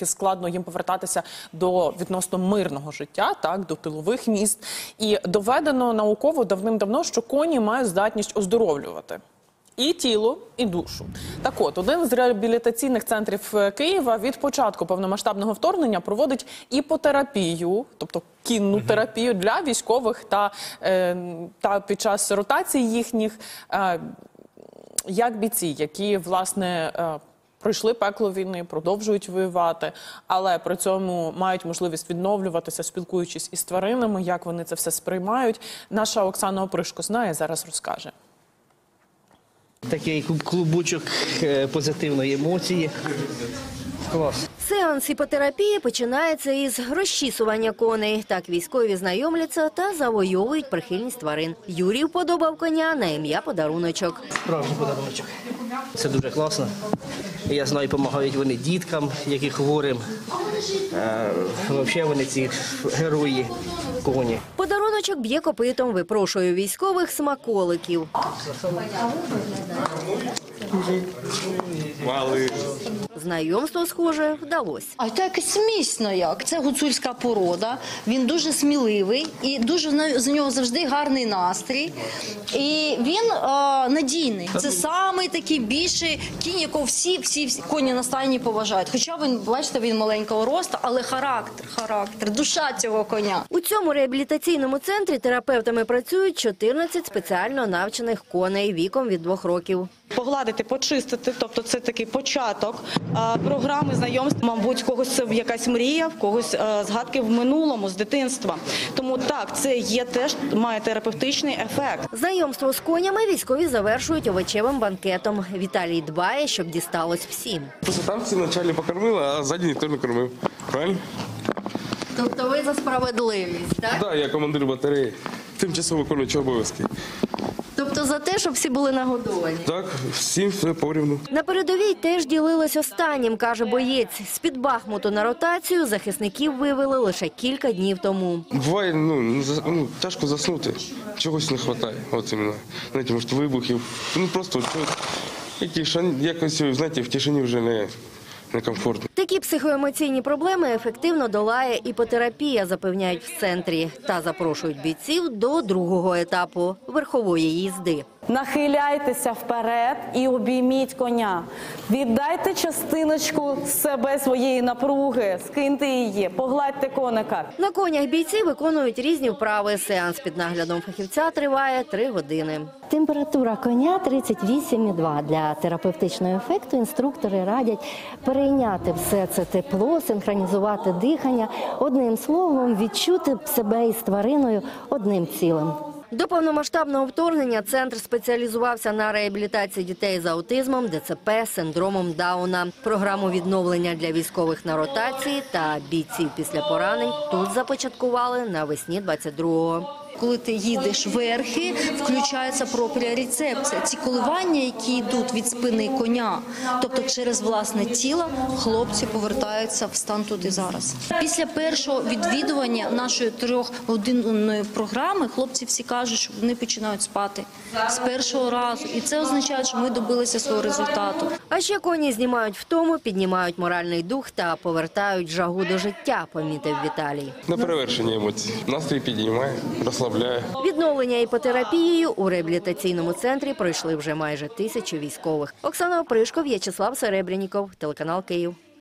трішки складно їм повертатися до відносно мирного життя, так, до тилових міст. І доведено науково давним-давно, що коні мають здатність оздоровлювати і тіло, і душу. Так от, один з реабілітаційних центрів Києва від початку повномасштабного вторгнення проводить іпотерапію, тобто кінну терапію для військових та під час ротації їхніх, як бійці, які, власне, пройшли пекло війни, продовжують воювати, але при цьому мають можливість відновлюватися, спілкуючись із тваринами, як вони це все сприймають. Наша Оксана Опришко знає, зараз розкаже. Такий клубочок позитивної емоції. Клас. Сеанс іпотерапії починається із розчісування коней. Так військові знайомляться та завойовують прихильність тварин. Юрій вподобав коня на ім'я Подаруночок. Справжній подаруночок. Це дуже класно. Я знаю, допомагають вони діткам, які хворим. Взагалі вони ці герої коні. Подаруночок б'є копитом, випрошує військових смаколиків. Знайомство, схоже, вдалося. А це якось смішно як. Це гуцульська порода, він дуже сміливий і дуже з нього завжди гарний настрій. І він надійний. Це самий такий більший кінь, якого всі коні на стайні поважають. Хоча він, бачите, він маленького росту, але характер, душа цього коня. У цьому реабілітаційному центрі терапевтами працюють 14 спеціально навчених коней віком від 2 років. Погладити, почистити, тобто це такий початок програми знайомства. Мабуть, в когось це якась мрія, в когось згадки в минулому, з дитинства. Тому так, це є теж, має терапевтичний ефект. Знайомство з конями військові завершують овочевим банкетом. Віталій дбає, щоб дісталось всім. Просто там всі вначалі покормили, а ззаді ніхто не кормив. Правильно? Тобто ви за справедливість, так? Так, я командир батареї, тимчасово виконуючий обов'язки. Тобто за те, щоб всі були нагодовані? Так, всім все порівну. На передовій теж ділилась останнім, каже боєць. З-під Бахмуту на ротацію захисників вивели лише кілька днів тому. Буває, тяжко заснути, чогось не вистачає. От іменно, знаєте, може, вибухів. Просто якось, знаєте, в тишині вже некомфортно. Такі психоемоційні проблеми ефективно долає іпотерапія, запевняють в центрі. Та запрошують бійців до 2-го етапу – верхової їзди. Нахиляйтеся вперед і обійміть коня. Віддайте частиночку себе, своєї напруги, скиньте її, погладьте коника. На конях бійці виконують різні вправи. Сеанс під наглядом фахівця триває 3 години. Температура коня 38,2. Для терапевтичного ефекту інструктори радять перейняти все це тепло, синхронізувати дихання. Одним словом, відчути себе із твариною одним цілим. До повномасштабного вторгнення центр спеціалізувався на реабілітації дітей з аутизмом, ДЦП, синдромом Дауна. Програму відновлення для військових на ротації та бійців після поранень тут започаткували навесні 22-го. Коли ти їдеш верхи, включається пропріорецепція. Ці коливання, які йдуть від спини коня, тобто через власне тіло, хлопці повертаються в стан тут і зараз. Після першого відвідування нашої 3-годинної програми хлопці всі кажуть, що вони починають спати з першого разу. І це означає, що ми добилися свого результату. А ще коні знімають втому, піднімають моральний дух та повертають жагу до життя, помітив Віталій. На перевершення емоцій. Настрій підіймає, розслабляє. Відновлення іпотерапією у реабілітаційному центрі пройшли вже майже 1000 військових. Оксана Опришко, В'ячеслав Серебряніков, телеканал Київ.